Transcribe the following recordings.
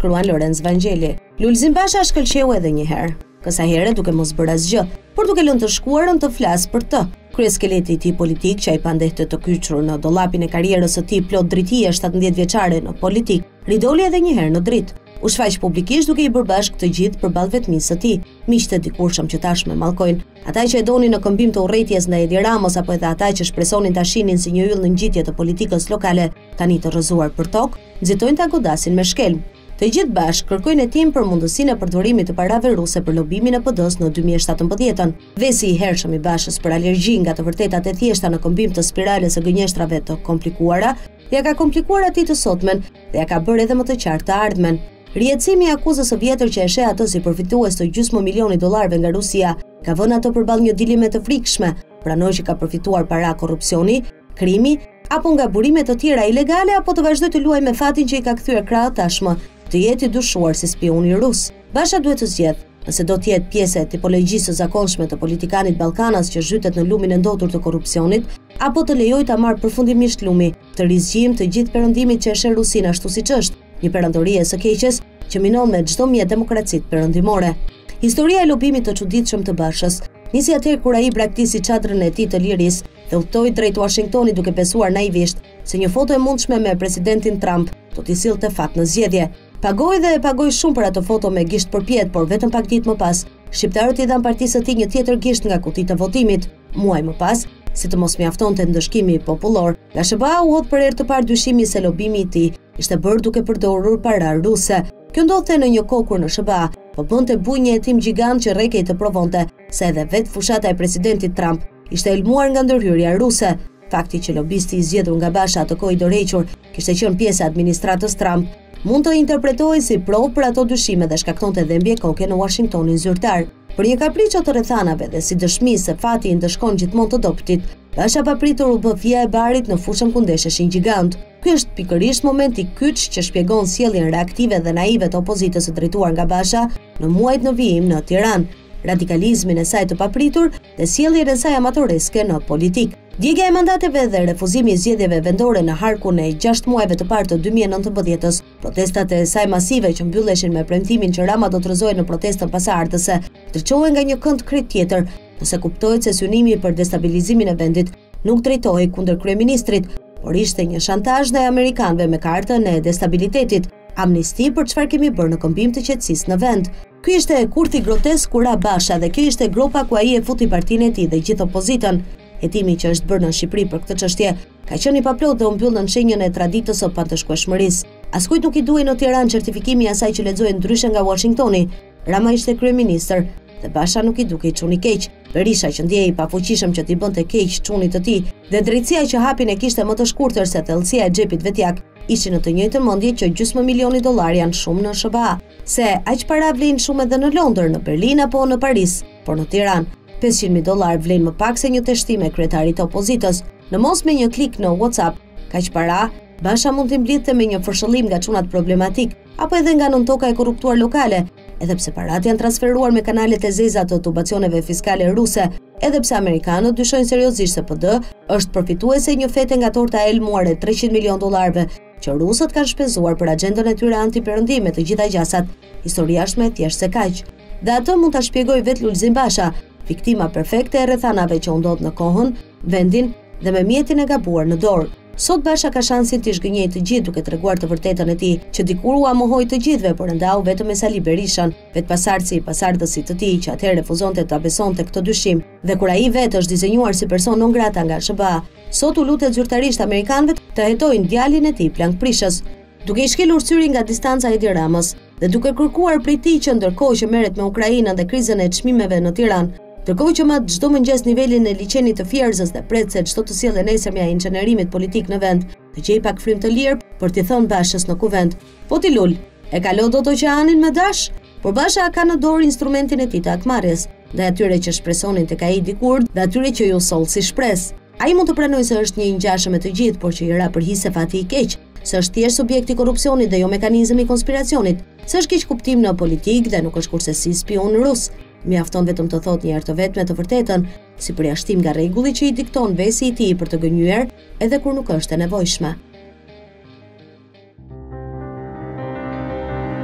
shkruan Lorenz Vangeli. Lulzim Basha shkëlqeu edhe një herë, kësaj here duke mos bërë asgjë, por duke lënë të shkuarën të flas për të. Kryeskeleti i tij politik, që ai pandehte të kyçur në dollapin e karrierës së tij plot dritie 17 vjeçare në politik, ridoli edhe një herë në dritë. U shfaq publikisht duke i bërë bashkë të gjithë përballë vetmisë së tij, miqtë e dikurshëm që tashmë mallkojnë, ata që e donin në këmbim të urrëties ndaj Edi Ramos apo edhe ata që shpresonin ta shihnin si një yll në ngjitje të politikës lokale, tani të rrëzuar për tokë, nxitojnë ta godasin me shkelm. Të gjithë bashkë kërkojnë hetim për mundësinë e përdorimit të parave ruse për lobimin e PD-s në 2017. Vesi i hershëm i Bashës për alergji nga të vërtetat e thjeshta në këmbim të spirales së gënjeshtrave të komplikuara, ja ka komplikuar atij të sotmen dhe ja ka bërë edhe më të qartë të ardhmen. Rjetësimi i akuzës së vjetër që e sheh atë si përfitues të gjysmë milioni dollarëve nga Rusia ka vënë atë përballë një dileme të frikshme, pranoj që ka përfituar para korrupsioni, krimi apo nga burime të tjera ilegale apo të vazhdoj të luajë me fatin që i ka kthyer krahët tashmë, të jetë i dyshuar si spioni rus. Basha duhet të zgjedhë, nëse do të jetë pjesë e tipologjisë së zakonshme të politikanit ballkanas që zhytet në lumin e ndotur të korrupsionit, apo të lejojë ta marrë përfundimisht lumi të rizgjim të gjithë perëndimit që e sheh Rusin ashtu siç është, një perëndori e së keqes që minon me çdo mjet demokracitë perëndimore. Historia e lobimit të çuditshëm të Bashës nisi atëherë kur ai braktisi çadrën e tij të lirisë dhe udhtoi drejt Washingtonit duke besuar naivisht se një foto e mundshme me presidentin Trump do t'i sillte fat në zgjedhje. Pagoi dhe pagoi shumë për atë foto me gisht përpjet, por vetëm pak ditë më pas, shqiptarët i dhanë partisë së tij një tjetër gisht nga kutitë e votimit. Muaj më pas, si të mos mjaftonte ndëshkimi popullor, nga SBA u hodh për herë të parë dyshimi se lobimi i tij ishte bërë duke përdorur para ruse. Kjo ndodhte në një kohë kur në SBA po bënte bujë një hetim gjigant që rrekej të provonte se edhe vetë fushata e presidentit Trump ishte elmuar nga ndërhyrja ruse. Fakti që lobisti i zgjedhur nga Basha atë kohë i dorëhequr kishte qenë pjesë e administratës Trump mund të interpretohej si provë për ato dyshime dhe shkaktonte dhembje koke në Washingtonin zyrtar. Për një kapriço të rrethanave dhe si dëshmi se fati i ndëshkon gjithmonë të dobëtit, Basha papritur u bë fija e barit në fushën ku ndesheshin gjigant. Ky është pikërisht momenti kyç që shpjegon sjelljen reaktive dhe naive të opozitës së drejtuar nga Basha në muajt në vijim në Tiranë, radikalizmin e saj të papritur dhe sjelljen e saj amatoreske në politikë. Djegja e mandateve dhe refuzimi i zgjedhjeve vendore në harkun e 6 muajve të parë të 2019-s, protestat e saj masive që mbylleshin me premtimin që Rama do të rrëzohej në protestën pasaardhëse, ndriçohen nga një kënd krit tjetër, nëse kuptohet se synimi për destabilizimin e vendit nuk drejtohej kundër kryeministrit, por ishte një shantazh ndaj amerikanëve me kartën e destabilitetit, amnisti për çfarë kemi bërë në këmbim të qetësisë në vend. Ky ishte kurthi grotesk kur ra Basha dhe kjo ishte gropa ku ai e futi partinë e tij dhe gjithë opozitën. Hetimi që është bërë në Shqipëri për këtë çështje ka qenë i paplot dhe u mbyll në shenjën e traditës së pantëshkueshmërisë. Askujt nuk i duhej në Tiranë certifikimi i asaj që lexohej ndryshe nga Washingtoni. Rama ishte kryeministër dhe Basha nuk i dukej çuni keq. Berisha që ndjehej i pafuqishëm që t'i bënte keq çunit të tij dhe drejtësia që hapin e kishte më të shkurtër se thellësia e xhepit vetjak, ishin në të njëjtën mendje që gjysmë milioni dollar janë shumë në SBA, se aq para vlen shumë edhe në Londër, në Berlin apo në Paris, por në Tiranë $500,000 vlen më pak se një testim e kryetarit të opozitës. Në mos me një klik në WhatsApp, kaq para, Basha mund t'i mblidhte me një fërshëllim nga çunat problematik, apo edhe nga nën-toka e korruptuar lokale, edhe pse parat janë transferuar me kanalet e zeza të tubacioneve fiskale ruse, edhe pse amerikanët dyshojnë seriozisht se PD është përfituese e një fete nga torta e elmuar e $300 milionë që rusët kanë shpenzuar për agjendën e tyre anti-perëndime të gjitha gjasat. Historia është më e thjeshtë se kaq. Dhe atë mund ta shpjegoj vetë Lulzim Basha, viktima perfekte e rrethanave që u ndodh në kohën, vendin dhe me mjetin e gabuar në dorë. Sot Basha ka shansin të zhgënjejë të gjithë duke treguar të vërtetën e tij, që dikur u amohoi të gjithëve, por ndau vetëm me Sali Berishën, vetpasardhësi i pasardhësit të tij që atëherë refuzonte ta besonte këtë dyshim, dhe kur ai vetë është dizenjuar si person non grata nga SBA, sot u lutet zyrtarisht amerikanëve të hetojnë djalin e tij plankprishës, duke i shkelur syrin nga distanca Edi Ramës dhe duke kërkuar prej tij që ndërkohë që merret me Ukrainën dhe krizën e çmimeve në Tiranë, ndërkohë që mat çdo mëngjes nivelin e liçenit të Fierzës dhe pret se çdo të sjellë nesërmja e inxhinierimit politik në vend, të gjej pak frymë të lirë për t'i thënë Bashës në kuvent: "Po ti lul, e kalo dot oqeanin me dash?" Por Basha ka në dorë instrumentin e tij të akmarrjes, ndaj atyre që shpresonin tek ai dikur dhe atyre që ju soll si shpresë. Ai mund të pranojë se është një i ngjashëm me të gjithë, por që i ra për hise fati i keq, se është thjesht subjekt i korrupsionit dhe jo mekanizëm i konspiracionit, se është keq kuptim në politikë dhe nuk është kurse si spion rus. Mjafton vetëm të thotë një herë të vetme të vërtetën, si përjashtim nga rregulli që i dikton vesi i tij për të gënjyer, edhe kur nuk është e nevojshme.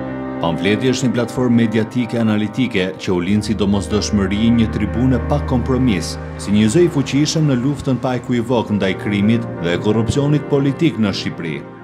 Pamfleti është një platformë mediatike analitike që u lind si domosdoshmëri një tribune pa kompromis, si një zë i fuqishëm në luftën pa ekuivok ndaj krimit dhe korrupsionit politik në Shqipëri.